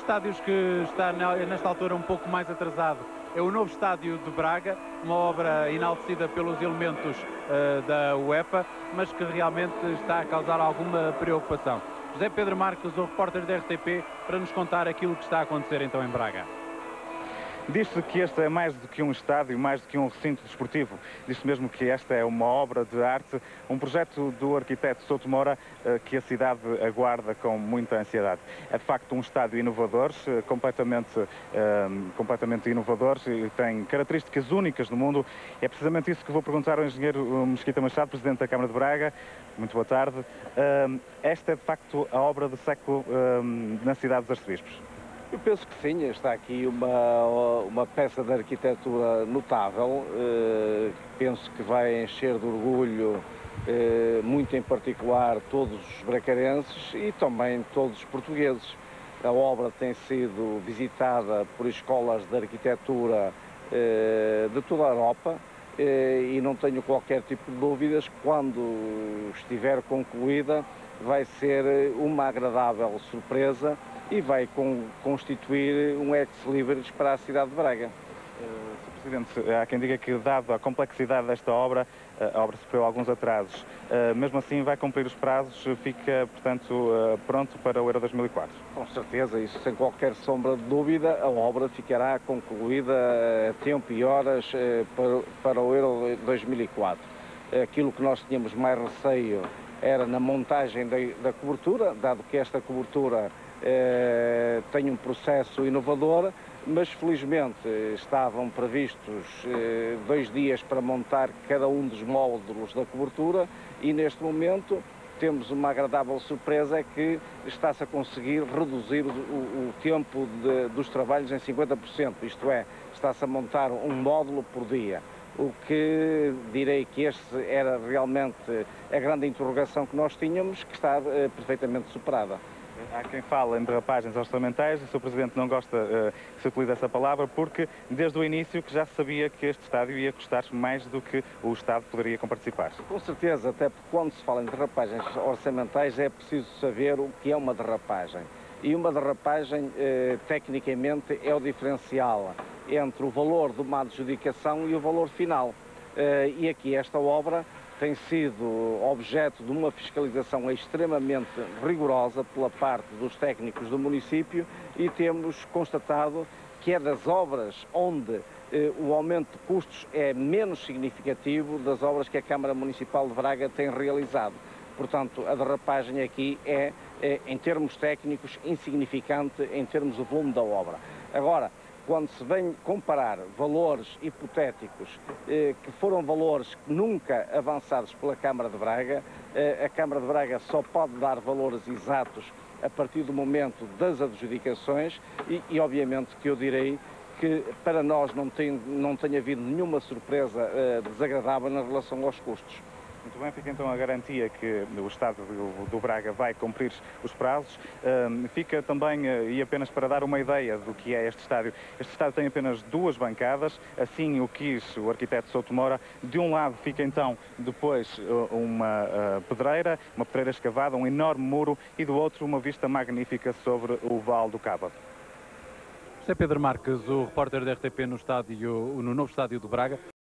estádios que está nesta altura um pouco mais atrasado é o novo estádio de Braga, uma obra enaltecida pelos elementos da UEFA, mas que realmente está a causar alguma preocupação. José Pedro Marques, o repórter da RTP, para nos contar aquilo que está a acontecer então em Braga. Diz-se que este é mais do que um estádio, mais do que um recinto desportivo. Diz-se mesmo que esta é uma obra de arte, um projeto do arquiteto Souto Moura que a cidade aguarda com muita ansiedade. É de facto um estádio inovador, completamente inovador e tem características únicas no mundo. É precisamente isso que vou perguntar ao engenheiro Mesquita Machado, presidente da Câmara de Braga. Muito boa tarde. Esta é de facto a obra do século na cidade dos Arcebispos. Eu penso que sim, está aqui uma peça de arquitetura notável, penso que vai encher de orgulho, muito em particular, todos os bracarenses e também todos os portugueses. A obra tem sido visitada por escolas de arquitetura de toda a Europa e não tenho qualquer tipo de dúvidas que quando estiver concluída vai ser uma agradável surpresa e vai constituir um ex-libris para a cidade de Braga. Sr. Presidente, há quem diga que, dado a complexidade desta obra, a obra sofreu alguns atrasos. Mesmo assim, vai cumprir os prazos, fica, portanto, pronto para o Euro 2004? Com certeza, isso sem qualquer sombra de dúvida, a obra ficará concluída a tempo e horas para o Euro 2004. Aquilo que nós tínhamos mais receio era na montagem da cobertura, dado que esta cobertura tem um processo inovador, mas felizmente estavam previstos 2 dias para montar cada um dos módulos da cobertura e neste momento temos uma agradável surpresa, é que está-se a conseguir reduzir o tempo dos trabalhos em 50%, isto é, está-se a montar um módulo por dia. O que direi que este era realmente a grande interrogação que nós tínhamos, que está perfeitamente superada. Há quem fala em derrapagens orçamentais, o Sr. Presidente não gosta que se utilize essa palavra, porque desde o início que já se sabia que este estádio ia custar mais do que o Estado poderia comparticipar. Com certeza, até porque quando se fala em derrapagens orçamentais é preciso saber o que é uma derrapagem. E uma derrapagem, tecnicamente, é o diferencial entre o valor de uma adjudicação e o valor final. E aqui esta obra tem sido objeto de uma fiscalização extremamente rigorosa pela parte dos técnicos do município e temos constatado que é das obras onde o aumento de custos é menos significativo das obras que a Câmara Municipal de Braga tem realizado. Portanto, a derrapagem aqui é, em termos técnicos, insignificante em termos do volume da obra. Agora, quando se vem comparar valores hipotéticos, que foram valores nunca avançados pela Câmara de Braga, a Câmara de Braga só pode dar valores exatos a partir do momento das adjudicações e obviamente que eu direi que para nós não tem havido nenhuma surpresa desagradável na relação aos custos. Muito bem, fica então a garantia que o Estado do Braga vai cumprir os prazos. Fica também, e apenas para dar uma ideia do que é este estádio tem apenas 2 bancadas, assim o quis o arquiteto Souto Moura. De um lado fica então depois uma pedreira escavada, um enorme muro, e do outro uma vista magnífica sobre o Vale do Caba. José Pedro Marques, o repórter da RTP no novo estádio de Braga.